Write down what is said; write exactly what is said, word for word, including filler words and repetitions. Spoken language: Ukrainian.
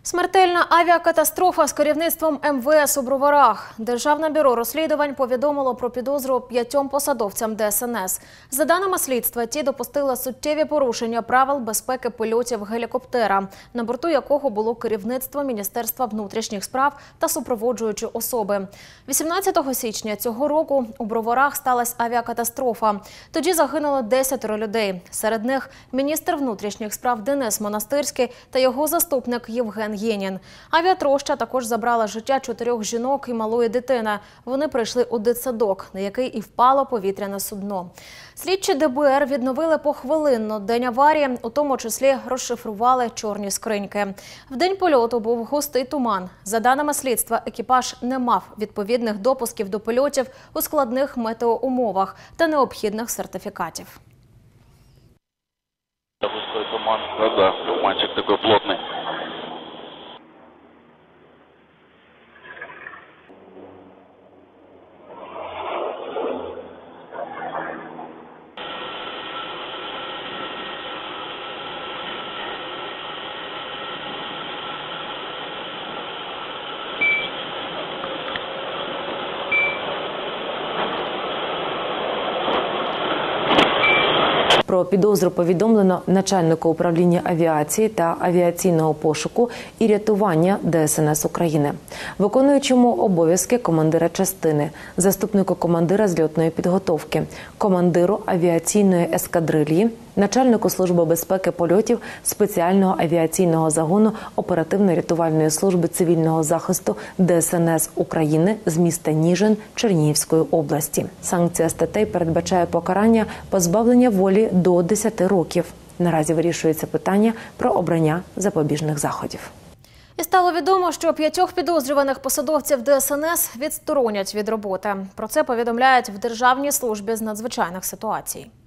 Смертельна авіакатастрофа з керівництвом ем ве ес у Броварах. Державне бюро розслідувань повідомило про підозру п'ятьом посадовцям де ес ен ес. За даними слідства, ті допустили суттєві порушення правил безпеки польотів гелікоптера, на борту якого було керівництво Міністерства внутрішніх справ та супроводжуючі особи. вісімнадцятого січня цього року у Броварах сталася авіакатастрофа. Тоді загинуло десятеро людей. Серед них міністр внутрішніх справ Денис Монастирський та його заступник Євген Єнін. Авіатроща також забрала життя чотирьох жінок і малої дитини. Вони прийшли у дитсадок, на який і впало повітряне судно. Слідчі де бе ер відновили похвилинно день аварії, у тому числі розшифрували чорні скриньки. В день польоту був густий туман. За даними слідства, екіпаж не мав відповідних допусків до польотів у складних метеоумовах та необхідних сертифікатів. Густой туман, да, туманчик такой плотный. Про підозру повідомлено начальнику управління авіації та авіаційного пошуку і рятування де ес ен ес України, виконуючому обов'язки командира частини, заступнику командира зльотної підготовки, командиру авіаційної ескадрильї, начальнику служби безпеки польотів спеціального авіаційного загону оперативно-рятувальної служби цивільного захисту де ес ен ес України з міста Ніжин Чернігівської області. Санкція статей передбачає покарання позбавлення волі до десяти років. Наразі вирішується питання про обрання запобіжних заходів. І стало відомо, що п'ятьох підозрюваних посадовців де ес ен ес відсторонять від роботи. Про це повідомляють в Державній службі з надзвичайних ситуацій.